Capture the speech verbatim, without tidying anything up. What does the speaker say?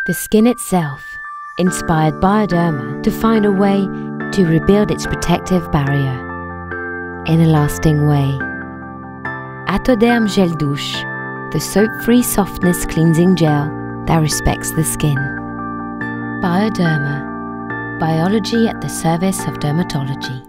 The skin itself inspired Bioderma to find a way to rebuild its protective barrier in a lasting way. Atoderm Gel Douche, the soap-free softness cleansing gel that respects the skin. Bioderma, biology at the service of dermatology.